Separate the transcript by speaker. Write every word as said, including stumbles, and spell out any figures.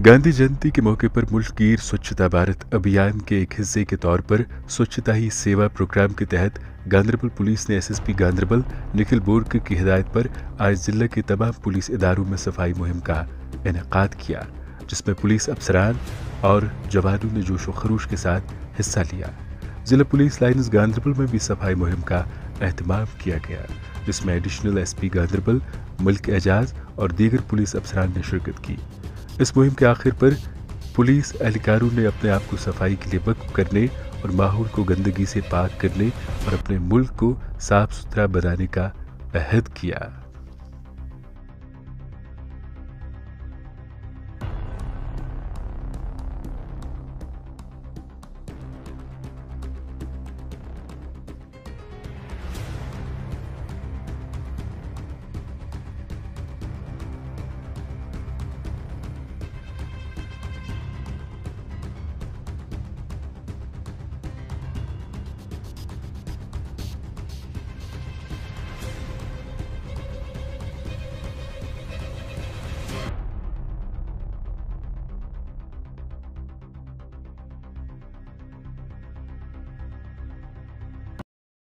Speaker 1: गांधी जयंती के मौके पर मुल्कगीर स्वच्छता भारत अभियान के एक हिस्से के तौर पर स्वच्छता ही सेवा प्रोग्राम के तहत गांधरबल पुलिस ने एसएसपी गांधरबल निखिल बोरकर की हिदायत पर आज जिले के तमाम पुलिस इदारों में सफाई मुहिम का इनेकाद किया, जिसमें पुलिस अफसरान और जवानों ने जोशो खरोश के साथ हिस्सा लिया। जिला पुलिस लाइन्स गांधरबल में भी सफाई मुहिम का एहतमाम किया गया, जिसमें एडिशनल एसपी गांधरबल, मुल्क एजाज और दीगर पुलिस अफसरान ने शिरकत की। इस मुहिम के आखिर पर पुलिस एहलकारों ने अपने आप को सफाई के लिए वक्फ करने और माहौल को गंदगी से पाक करने और अपने मुल्क को साफ सुथरा बनाने का अहद किया।